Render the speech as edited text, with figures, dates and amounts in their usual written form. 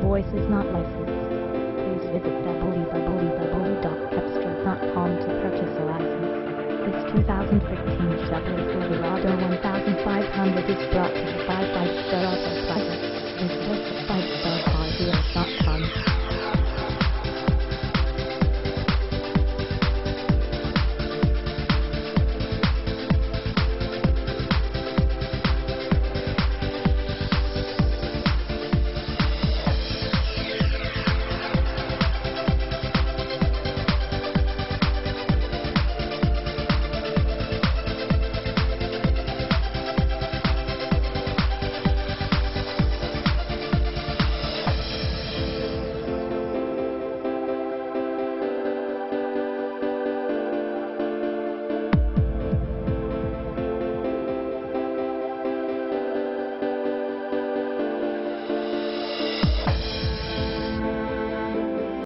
voice is not licensed. Please visit www.cepstral.com to purchase a license. This 2015 Chevrolet Silverado 1500 is brought to you by 5 Star Auto Plaza. Visit us at 5 Star